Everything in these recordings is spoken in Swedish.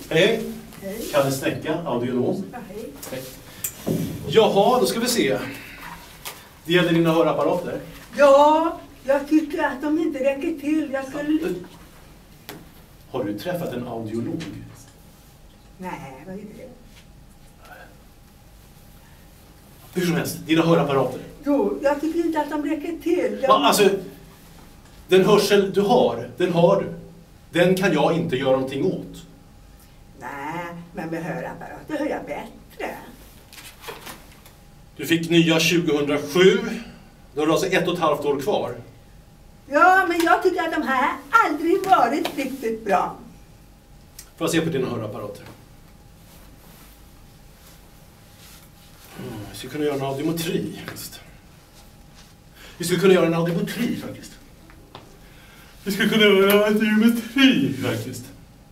Hej. Hej. Kalle Snäcka, audionom. Ja, hej. Hej. Jaha, då ska vi se. Det gäller dina hörapparater. Ja, jag tycker att de inte räcker till. Jag skulle... Har du träffat en audiolog? Nej, vad är det? Hur som helst, dina hörapparater. Jo, jag tycker inte att de räcker till. Va, alltså, den hörsel du har, den har du. Den kan jag inte göra någonting åt. Nej, men med hörapparater hör jag bättre. Du fick nya 2007. Då har du alltså 1,5 år kvar. Ja, men jag tycker att de här aldrig varit riktigt bra. Får jag se på dina hörapparater? Vi skulle kunna göra en audiometri. Vi skulle kunna göra en audiometri faktiskt. Vi skulle kunna göra en audiometri faktiskt.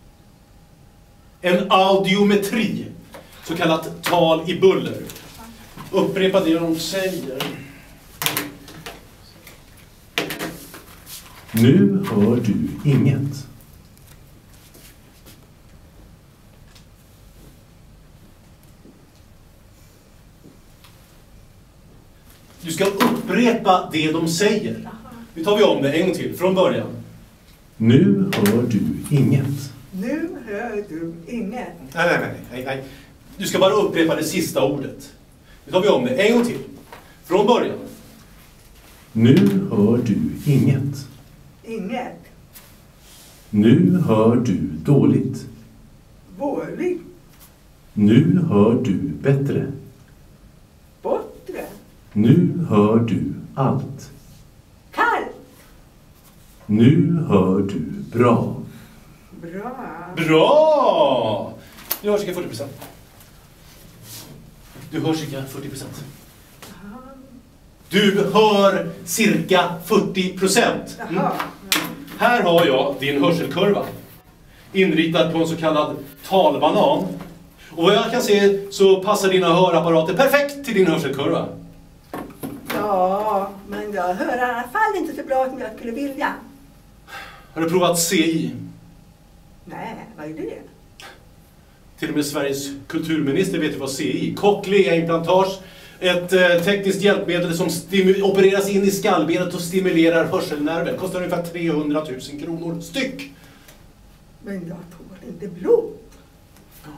En audiometri. Så kallat tal i buller. Upprepa det de säger. Nu hör du inget. Du ska upprepa det de säger. Nu tar vi om det en gång till, från början. Nu hör du inget. Nu hör du inget. Nej. Du ska bara upprepa det sista ordet. Nu tar vi om det en gång till. Från början. Nu hör du inget. Inget. Nu hör du dåligt. Vårligt. Nu hör du bättre. Bortre. Nu hör du allt. Kallt. Nu hör du bra. Bra. Bra! Du hör cirka 40%. Du hör cirka 40%. Du hör cirka 40%. Jaha. Här har jag din hörselkurva. Inritad på en så kallad talbanan. Och vad jag kan se så passar dina hörapparater perfekt till din hörselkurva. Ja, men jag hör i alla fall inte så bra som jag skulle vilja. Har du provat CI? Nej, vad är det? Till och med Sveriges kulturminister vet ju vad CI. Cochlea-implantage. Ett tekniskt hjälpmedel som opereras in i skallbenet och stimulerar hörselnerven. Kostar ungefär 300 000 kronor styck. Men jag tål inte blod.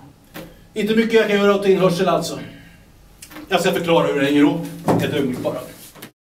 Inte mycket jag kan göra åt din hörsel alltså. Jag ska förklara hur det hänger ihop. Ett ögonblick bara.